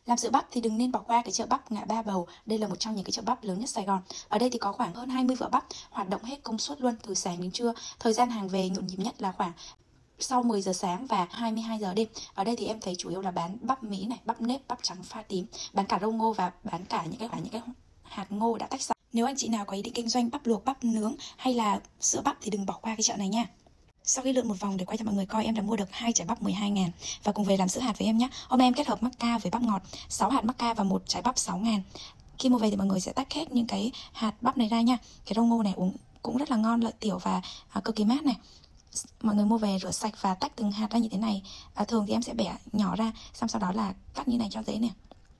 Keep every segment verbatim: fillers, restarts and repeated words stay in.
Làm sữa bắp thì đừng nên bỏ qua cái chợ bắp Ngã Ba Bầu. Đây là một trong những cái chợ bắp lớn nhất Sài Gòn. Ở đây thì có khoảng hơn hai mươi vựa bắp hoạt động hết công suất luôn, từ sáng đến trưa. Thời gian hàng về nhộn nhịp nhất là khoảng sau mười giờ sáng và hai mươi hai giờ đêm. Ở đây thì em thấy chủ yếu là bán bắp Mỹ này, bắp nếp, bắp trắng pha tím, bán cả rau ngô và bán cả những cái những cái hạt ngô đã tách sẵn. Nếu anh chị nào có ý định kinh doanh bắp luộc, bắp nướng hay là sữa bắp thì đừng bỏ qua cái chợ này nha. Sau khi lượn một vòng để quay cho mọi người coi, em đã mua được hai trái bắp mười hai ngàn và cùng về làm sữa hạt với em nhé. Hôm nay em kết hợp mắc ca với bắp ngọt, sáu hạt mắc ca và một trái bắp sáu ngàn. Khi mua về thì mọi người sẽ tách hết những cái hạt bắp này ra nha. Cái rau ngô này uống cũng rất là ngon, lợi tiểu và à, cực kỳ mát này. Mọi người mua về rửa sạch và tách từng hạt ra như thế này. À, thường thì em sẽ bẻ nhỏ ra, xong sau đó là cắt như này cho dễ nè.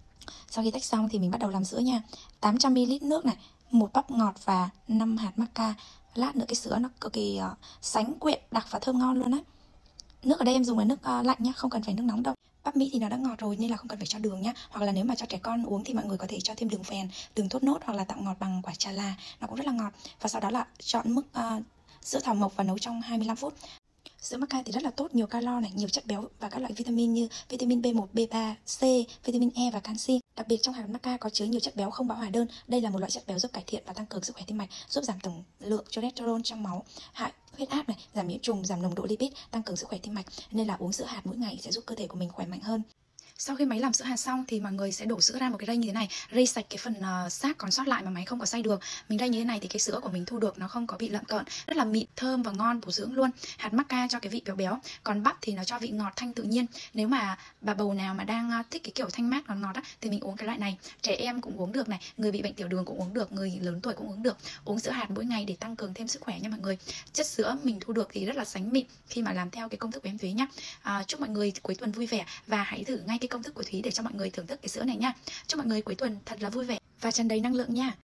Sau khi tách xong thì mình bắt đầu làm sữa nha. tám trăm mi li lít nước này, một bắp ngọt và năm hạt mắc ca. Lát nữa cái sữa nó cực kỳ uh, sánh quyện, đặc và thơm ngon luôn á. Nước ở đây em dùng là nước uh, lạnh nhá, không cần phải nước nóng đâu. Bắp Mỹ thì nó đã ngọt rồi nên là không cần phải cho đường nhá. Hoặc là nếu mà cho trẻ con uống thì mọi người có thể cho thêm đường phèn, đường thốt nốt hoặc là tạo ngọt bằng quả trà là, nó cũng rất là ngọt. Và sau đó là chọn mức uh, sữa thảo mộc và nấu trong hai mươi lăm phút. Sữa mắc ca thì rất là tốt, nhiều calo này, nhiều chất béo và các loại vitamin như vitamin B một, B ba, C, vitamin E và canxi. Đặc biệt trong hạt mắc ca có chứa nhiều chất béo không bão hòa đơn. Đây là một loại chất béo giúp cải thiện và tăng cường sức khỏe tim mạch, giúp giảm tổng lượng cholesterol trong máu, hại huyết áp này, giảm nhiễm trùng, giảm nồng độ lipid, tăng cường sức khỏe tim mạch. Nên là uống sữa hạt mỗi ngày sẽ giúp cơ thể của mình khỏe mạnh hơn. Sau khi máy làm sữa hạt xong thì mọi người sẽ đổ sữa ra một cái rây như thế này, rây sạch cái phần uh, xác còn sót lại mà máy không có xay được. Mình rây như thế này thì cái sữa của mình thu được nó không có bị lợn cợn, rất là mịn, thơm và ngon, bổ dưỡng luôn. Hạt mắc ca cho cái vị béo béo, còn bắp thì nó cho vị ngọt thanh tự nhiên. Nếu mà bà bầu nào mà đang uh, thích cái kiểu thanh mát ngọt ngọt á thì mình uống cái loại này. Trẻ em cũng uống được này, người bị bệnh tiểu đường cũng uống được, người lớn tuổi cũng uống được. Uống sữa hạt mỗi ngày để tăng cường thêm sức khỏe nha mọi người. Chất sữa mình thu được thì rất là sánh mịn khi mà làm theo cái công thức của em Thúy nhá. Uh, chúc mọi người cuối tuần vui vẻ và hãy thử ngay cái công thức của Thúy để cho mọi người thưởng thức cái sữa này nha. Chúc mọi người cuối tuần thật là vui vẻ và tràn đầy năng lượng nha.